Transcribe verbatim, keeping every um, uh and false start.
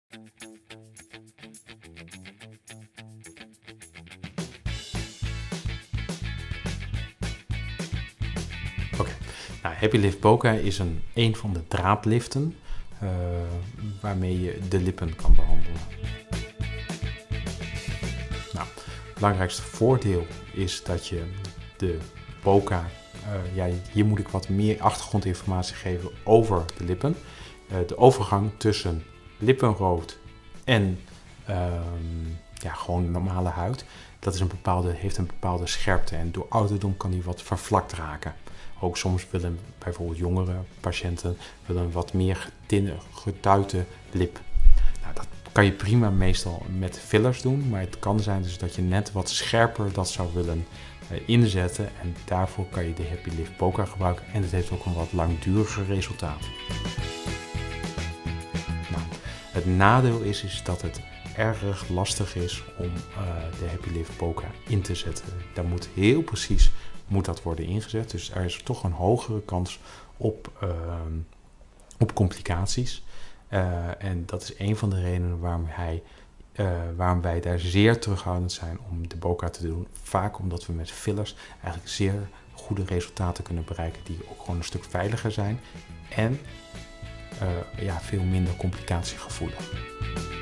Oké, nou, Happy Lift Bokeh is een, een van de draadliften uh, waarmee je de lippen kan behandelen. Nou, het belangrijkste voordeel is dat je de bokeh, uh, ja, hier moet ik wat meer achtergrondinformatie geven over de lippen. Uh, de overgang tussen lippenrood en uh, ja, gewoon normale huid, dat is een bepaalde, heeft een bepaalde scherpte en door ouderdom kan die wat vervlakt raken. Ook soms willen bijvoorbeeld jongere patiënten willen een wat meer getinte, getuite lip. Nou, dat kan je prima meestal met fillers doen, maar het kan zijn dus dat je net wat scherper dat zou willen uh, inzetten en daarvoor kan je de Happy Lift Bokeh gebruiken en het heeft ook een wat langduriger resultaat. Nou, het nadeel is, is dat het erg lastig is om uh, de Happy Lift Bokeh in te zetten. Daar moet heel precies moet dat worden ingezet, dus er is toch een hogere kans op, uh, op complicaties. Uh, en dat is een van de redenen waarom, hij, uh, waarom wij daar zeer terughoudend zijn om de bokeh te doen. Vaak omdat we met fillers eigenlijk zeer goede resultaten kunnen bereiken die ook gewoon een stuk veiliger zijn en uh, ja, veel minder complicatiegevoelig.